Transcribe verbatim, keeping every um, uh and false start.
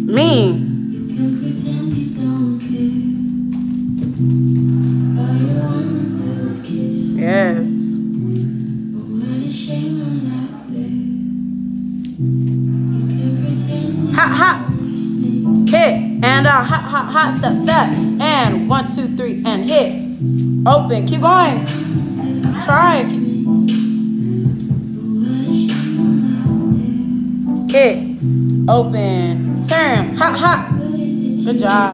Me. Yes. Hot, hot. Hit. And uh, hot, hot, hot. Step, step. And one, two, three, and hit. Open. Keep going. Try. Hit. Open. Turn. Hot, hot. Good job.